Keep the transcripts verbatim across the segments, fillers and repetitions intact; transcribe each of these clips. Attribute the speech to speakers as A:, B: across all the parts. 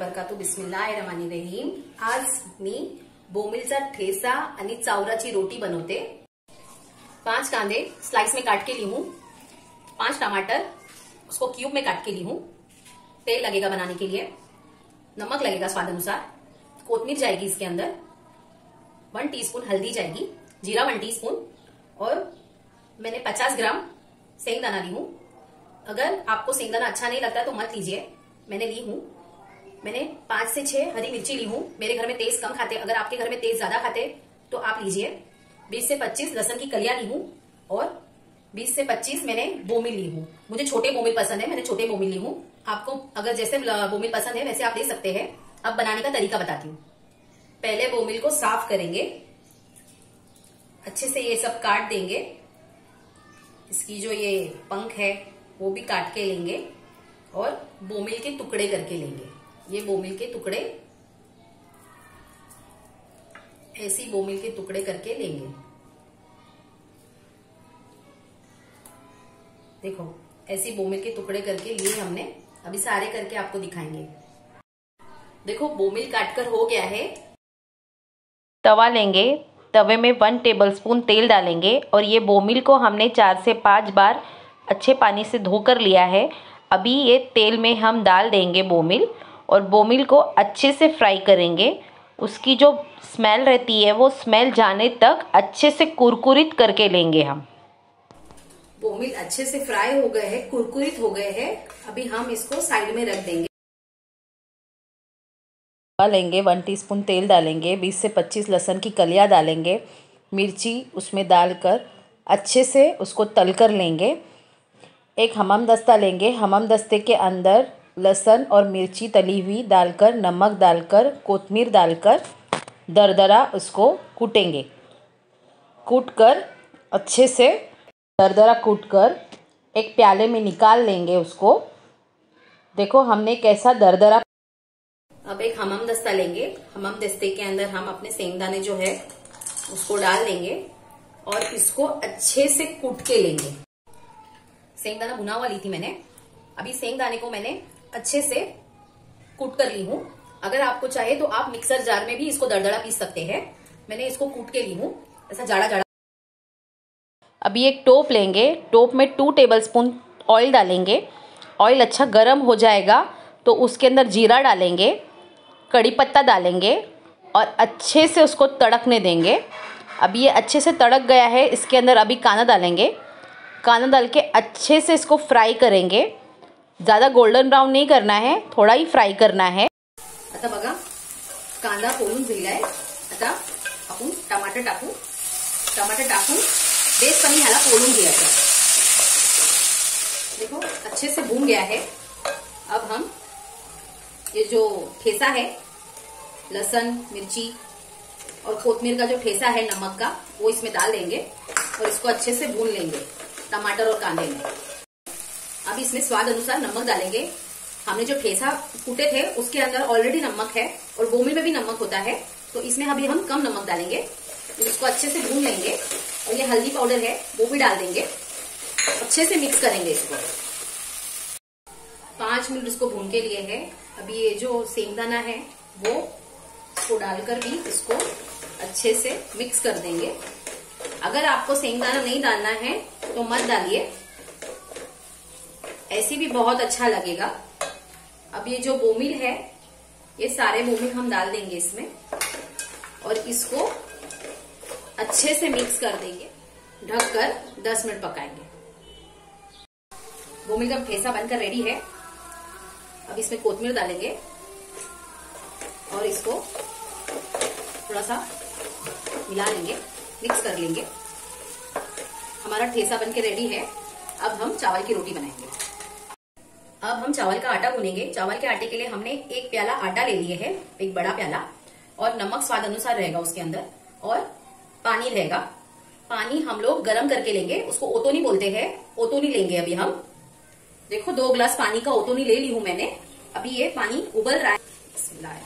A: वबरकातुह. बिस्मिल्लाहिर्रहमानिर्रहीम. आज मी बोंबीलचा ठेचा आणि चावराची रोटी बनवते. पांच कांदे स्लाइस में काट के ली हूँ. पांच टमाटर उसको क्यूब में काट के ली हूँ. तेल लगेगा बनाने के लिए. नमक लगेगा स्वाद अनुसार. कोतमीर जाएगी इसके अंदर. वन टीस्पून हल्दी जाएगी. जीरा वन टीस्पून. और मैंने पचास ग्राम सेंगदाना ली हूँ. अगर आपको सेंगदाना अच्छा नहीं लगता तो मत लीजिए. मैंने ली हूँ. मैंने पांच से छह हरी मिर्ची ली हूँ. मेरे घर में तेज कम खाते, अगर आपके घर में तेज ज्यादा खाते तो आप लीजिए. बीस से पच्चीस लहसुन की कलियां ली हूँ. और बीस से पच्चीस मैंने बोमिल ली हूँ. मुझे छोटे बोमिल पसंद है, मैंने छोटे बोमिल ली हूँ. आपको अगर जैसे बोमिल पसंद है वैसे आप ले सकते हैं. अब बनाने का तरीका बताती हूँ. पहले बोमिल को साफ करेंगे. अच्छे से ये सब काट देंगे. इसकी जो ये पंख है वो भी काट के लेंगे. और बोमिल के टुकड़े करके लेंगे. ये बोमिल के टुकड़े, ऐसी बोमिल के टुकड़े करके लेंगे. देखो ऐसी बोमिल के टुकड़े करके लिए हमने. अभी सारे करके आपको दिखाएंगे. देखो बोमिल काटकर हो गया है.
B: तवा लेंगे. तवे में वन टेबलस्पून तेल डालेंगे और ये बोमिल को हमने चार से पाँच बार अच्छे पानी से धोकर लिया है. अभी ये तेल में हम डाल देंगे बोमिल और बोमिल को अच्छे से फ्राई करेंगे. उसकी जो स्मेल रहती है वो स्मेल जाने तक अच्छे से कुरकुरित करके लेंगे हम.
A: बोमिल अच्छे से फ्राई हो गए हैं, कुरकुरित हो गए हैं. अभी हम इसको साइड में रख देंगे.
B: लेंगे वन टीस्पून तेल डालेंगे. बीस से पच्चीस लहसुन की कलियां डालेंगे. मिर्ची उसमें डालकर अच्छे से उसको तल कर लेंगे. एक हमाम दस्ता लेंगे. हमाम दस्ते के अंदर लहसुन और मिर्ची तली हुई डालकर, नमक डालकर, कोतमीर डालकर दरदरा उसको कूटेंगे. कूटकर अच्छे से दरदरा कूटकर एक प्याले में निकाल लेंगे उसको. देखो हमने कैसा दरदरा.
A: अब एक हमाम दस्ता लेंगे. हमाम दस्ते के अंदर हम अपने सेंगदाने जो है उसको डाल देंगे और इसको अच्छे से कूट के लेंगे. सेंगदाना भुना हुआ ली थी मैंने. अभी सेंगदाने को मैंने अच्छे से कूट कर ली हूँ. अगर आपको चाहे तो आप मिक्सर जार में भी इसको दरदरा पीस सकते हैं. मैंने इसको कूट के ली हूँ ऐसा जाड़ा जाड़ा.
B: अभी एक टोप लेंगे. टोप में टू टेबलस्पून ऑयल डालेंगे. ऑयल अच्छा गर्म हो जाएगा तो उसके अंदर जीरा डालेंगे, कड़ी पत्ता डालेंगे और अच्छे से उसको तड़कने देंगे. अभी ये अच्छे से तड़क गया है. इसके अंदर अभी कांदा डालेंगे. कांदा डाल के अच्छे से इसको फ्राई करेंगे. ज़्यादा गोल्डन ब्राउन नहीं करना है, थोड़ा ही फ्राई करना है.
A: आता बघा कांदा फोडून झालाय. आता आपण टमाटर टाकू. टमाटर टाकून बेस कमी ह्याला फोडून घ्यायचं. देखो अच्छे से भून गया है. अब हम ये जो ठेसा है, लहसुन मिर्ची और कोतमीर का जो ठेसा है नमक का, वो इसमें डाल देंगे और इसको अच्छे से भून लेंगे टमाटर और कांदे में. अब इसमें स्वाद अनुसार नमक डालेंगे. हमने जो ठेसा कूटे थे उसके अंदर ऑलरेडी नमक है और बोमिल में भी नमक होता है, तो इसमें अभी हम कम नमक डालेंगे. इसको अच्छे से भून लेंगे. और ये हल्दी पाउडर है वो भी डाल देंगे. अच्छे से मिक्स करेंगे इसको. पांच मिनट इसको भून के लिए है. अभी ये जो सेंगदाना है वो इसको डालकर भी इसको अच्छे से मिक्स कर देंगे. अगर आपको सेंगदाना नहीं डालना है तो मत डालिए, ऐसे भी बहुत अच्छा लगेगा. अब ये जो बोमिल है ये सारे बोमिल हम डाल देंगे इसमें और इसको अच्छे से मिक्स कर देंगे. ढककर दस मिनट पकाएंगे. बोमिल का ठेसा बनकर रेडी है. अब इसमें कोतमीर डालेंगे और इसको थोड़ा सा मिला लेंगे, मिक्स कर लेंगे. हमारा ठेसा बनके रेडी है. अब हम चावल की रोटी बनाएंगे. अब हम चावल का आटा गूंथेंगे. चावल के आटे के लिए हमने एक प्याला आटा ले लिए है, एक बड़ा प्याला. और नमक स्वाद अनुसार रहेगा उसके अंदर. और पानी रहेगा. पानी हम लोग गर्म करके लेंगे. उसको ओतोनी बोलते हैं. ओतोनी लेंगे अभी हम. देखो दो ग्लास पानी का ओतोनी ले ली हूं मैंने. अभी ये पानी उबल रहा है.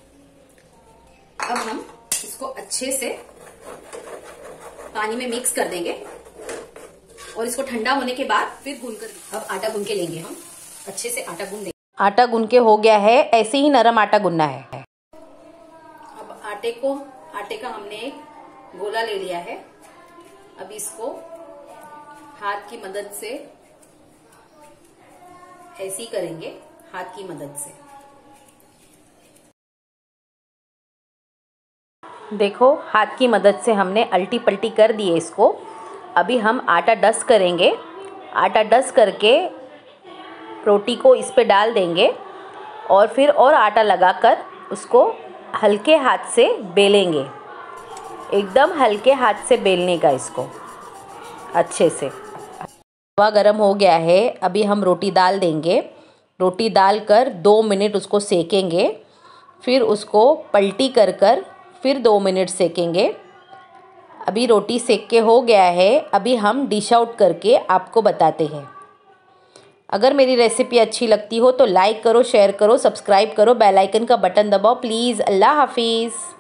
A: अब हम इसको अच्छे से पानी में मिक्स कर देंगे और इसको ठंडा होने के बाद फिर भून कर अब आटा गूंथ के लेंगे. हम अच्छे से आटा गूंथ देंगे.
B: आटा गूंद के हो गया है, ऐसे ही नरम आटा गूंदना है।
A: अब आटे को आटे का हमने एक गोला ले लिया है। अब इसको हाथ की मदद से ऐसे ही करेंगे, हाथ की मदद से।
B: देखो हाथ की मदद से हमने अल्टी पल्टी कर दिए इसको। अभी हम आटा डस्ट करेंगे। आटा डस्ट करके रोटी को इस पे डाल देंगे और फिर और आटा लगाकर उसको हल्के हाथ से बेलेंगे। एकदम हल्के हाथ से बेलने का इसको अच्छे से। तवा गरम हो गया है, अभी हम रोटी डाल देंगे। रोटी डालकर दो मिनट उसको सेकेंगे, फिर उसको पलटी कर कर फिर दो मिनट सेकेंगे। अभी रोटी सेक के हो गया है, अभी हम डिश आउट करके आपको बताते हैं। अगर मेरी रेसिपी अच्छी लगती हो तो लाइक करो, शेयर करो, सब्सक्राइब करो, बेल आइकन का बटन दबाओ प्लीज़। अल्लाह हाफिज़।